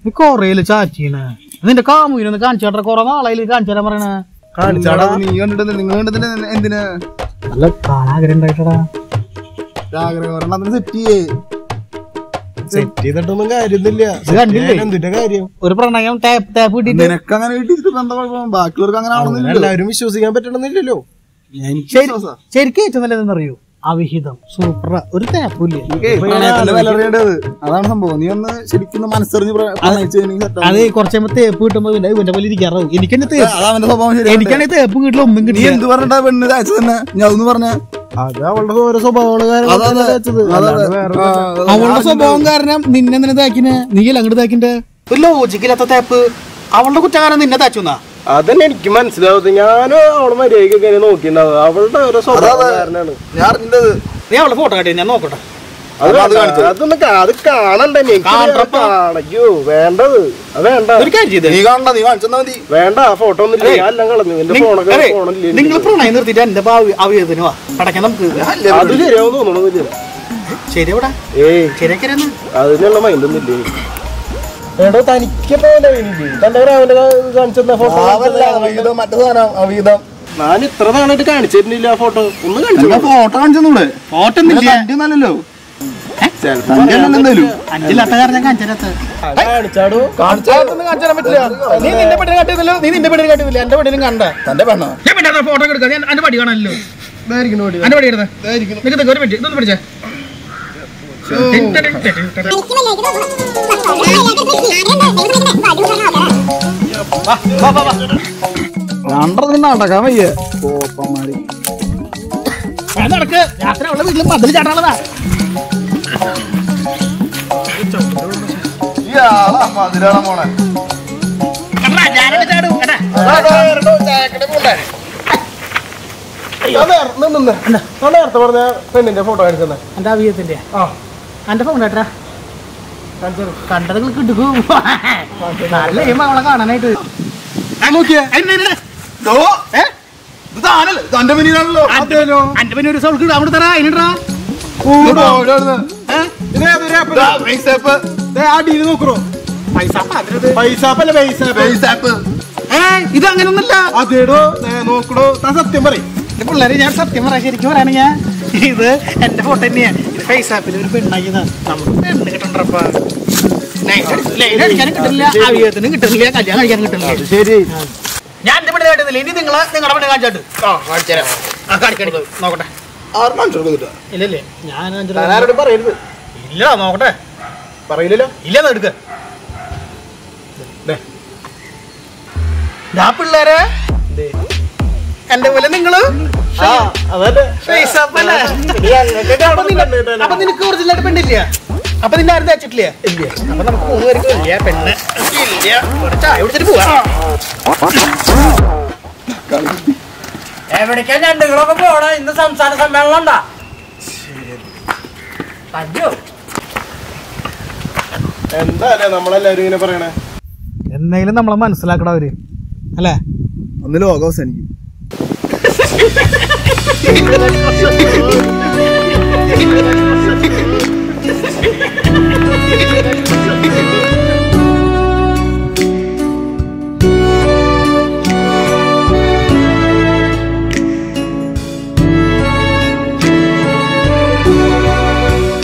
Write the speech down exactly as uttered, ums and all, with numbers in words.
കൊറേല് ചാറ്റീണ് നിന്റെ കാമുവിനൊന്ന് കാണിച്ചാട്ടെ കൊറേ നാളായില് കാണിച്ചാ പറയണ കാണിച്ചാടാ നീ കണ്ടിട്ട് നിങ്ങൾ കണ്ടിട്ട് എന്തിനാ നല്ല കാണാഗ്രഹം ഉണ്ടായിട്ടടാ ആഗ്രഹം സെറ്റ് ചെയ്യേ സെറ്റ് ചെയ്തിട്ടൊന്നും കാര്യമൊന്നുമില്ല. എന്തിന്റെ കാര്യം? ഒരു പ്രണയം ടാപ്പ് ടാപ്പ് കിട്ടിട്ട് നിനക്ക് അങ്ങനെ കിട്ടിയിട്ട് ബാക്കിയുള്ളവർക്ക് അങ്ങനെ ആവണമെന്നില്ല. എല്ലാവരും വിശ്വസിക്കാൻ പറ്റണമെന്നില്ലല്ലോ. ശരിക്കും ഏറ്റവും നല്ലതെന്നറിയോ അവിഹിതം സൂപ്പർ ഒരു ടാപ്പില്ലേ വിലറിയേണ്ടത് അതാണ് സംഭവം. നീ ഒന്ന് ശരിക്കും മനസ്സറിഞ്ഞ് അത് കുറച്ചുമ്പോ തേപ്പ് കിട്ടുമ്പോ ഇവന്റെ പോലെ ഇരിക്കാറാവും. എനിക്കെന്നെ അവന്റെ സ്വഭാവം എനിക്കാണെങ്കിൽ തേപ്പ് കിട്ടില്ല ഒന്നും നീ കിട്ടില്ല. എന്ത് പറഞ്ഞിട്ടാ പെണ്ണ് തയ്ച്ചു തന്നെ ഞാൻ ഒന്ന് പറഞ്ഞ അത് അവളുടെ ഓരോ സ്വഭാവങ്ങള് അവളുടെ സ്വഭാവം കാരണം നിന്നെ എന്തിനാ തേക്കിന് നീ അല്ല അങ്ങോട്ട് തേക്കിന്റെ ഒരു ലോജിക്കില്ലാത്ത തേപ്പ് അവളുടെ കുറ്റകാരം നിന്നെ തേച്ചുന്നാ. അതന്നെ എനിക്ക് മനസ്സിലാവത്. ഞാനും അവളെ മര്യാദയ്ക്ക് നോക്കിണ്ടാവും. അവളുടെ ഓരോ സ്വഭാവകാരനാണ്. നീ അവളുടെ ഫോട്ടോ കാട്ടി ഞാൻ നോക്കട്ടെ. അതൊന്നും അത് കാണണ്ടേ കാണിക്കോ വേണ്ടത് അത് വേണ്ട. നീ കാണണ്ട നീ കാണിച്ചാ മതി. വേണ്ട ഫോട്ടോ ഒന്നും ഇല്ല. ഞാൻ എല്ലാം കളഞ്ഞു. എന്റെ ഫോണൊക്കെ ഫോണില്ല. നിങ്ങൾ പ്രണയം നിർത്തിയിട്ട് എന്റെ അവിഹിതത്തിന് വാ പടക്കാൻ നമുക്ക് അത് ശരിയാവും തോന്നണമെന്നില്ല. ശരിയാ ഏയ് ശരിയാക്കി അതിനുള്ള മൈൻഡൊന്നും ഇല്ലേ. എടോ തനിക്കപ്പോ തന്റെ അവന്റെ കാണിച്ചെന്ന ഫോട്ടോ ഞാൻ ഇത്ര നാളായിട്ട് കാണിച്ചിരുന്നില്ല ഫോട്ടോ. ഒന്ന് കാണിച്ചു ഫോട്ടോ കാണിച്ചൂടെ ഫോട്ടോ നല്ലല്ലോ അഞ്ചിലട്ട കാരണം കാണിച്ചാലത്ത് കാണിച്ചാടോ കാണിച്ചാൽ പറ്റില്ല. നീ നിന്റെ പെണ്ണിനെ കാട്ടിയതല്ലോ നീ നിന്റെ പെണ്ണിനെ കാട്ടിയതില്ല എന്റെ പെണ്ണിനും കണ്ട തന്റെ പെണ്ണോ ഞാൻ പിന്നെ ഫോട്ടോ എടുക്കാം. ഞാൻ എന്റെ പടി കാണാനല്ലോ എന്റെ പടി എടുത്തത് ഒരു മിനിറ്റ് ഇതൊന്ന് പിടിച്ചേ. രണ്ടര നടക്കാൻ വയ്യ കോപ്പന്മാര് നടക്ക് രാത്രി അവളുടെ വീട്ടിൽ മതിൽ ചാട്ടാളതാ. മതിലാണ് മോളെ നേരത്തെ പറഞ്ഞ പെണ്ണിന്റെ ഫോട്ടോ കാണിച്ചെന്നെ എന്റെ അവിഹിതത്തിന്റെ എന്റെ ഫോൺ കേട്ടാ കണ്ടത് കിട്ടുക്കും നല്ല എയിം അവളെ കാണാനായിട്ട്. എന്റെ പിന്നെ ഒരു സൗണ്ട് അവിടെ തരാ അതിനിടാ നോക്കണോ ഇത് അങ്ങനൊന്നല്ല. അതേടോ നോക്കണോ താൻ സത്യം പറയും. പിള്ളേരെ ഞാൻ സത്യം പറയാം ശരിക്കും പറയാന് ഞാൻ ഇത് എന്റെ ഫോട്ടോ തന്നെയാ. ഇത് ഫേസ് ആപ്പിൽ ഒരു പെണ്ണാക്കിയതാ. നമുക്ക് പെണ്ണ് കിട്ടണ്ടപ്പാ. ലൈൻ അടിക്കാനും കിട്ടില്ല അവിഹിതത്തിനും കിട്ടുന്നില്ല കല്യാണം കഴിക്കാനും കിട്ടുന്നില്ല. ശരി ഞാൻ എന്റെ പെണ്ണ് കാട്ടുന്നില്ല. ഇനി നിങ്ങളെ നിങ്ങളുടെ പെണ്ണ് കാണിച്ചാട്ട് കാണിക്കാൻ നോക്കട്ടെ. ഇല്ലല്ലേ ഞാൻ ആരോടും പറയരുത്. ഇല്ല നോക്കട്ടെ പറയില്ലല്ലോ. ഇല്ലെന്ന് എടുക്ക പിള്ളേരെ എന്റെ പോലെ നിങ്ങള് അപ്പൊ നിനക്ക് ഒറിജിനലായിട്ട് പെണ്ണില്ല. അപ്പൊ നിന്നെ ആരും തേച്ചിട്ടില്ല. ഇല്ല അപ്പൊ നമുക്ക് മൂന്ന് പേർക്ക് ഇല്ല പെണ്ണ് ഇല്ല. ചായ കുടിച്ചിട്ട് പോവാ. എവിടേക്കാ ഞണ്ടുകളൊക്കെ പോണ? ഇന്ന് സംസ്ഥാന സമ്മേളനം ഉണ്ടാ? എന്താ നമ്മളെല്ലാരും ഇങ്ങനെ പറയണേ? എന്തെങ്കിലും നമ്മളെ മനസ്സിലാക്കണ അവര് അല്ലേ? ഒന്ന് ലോകം അവസാനിക്കും.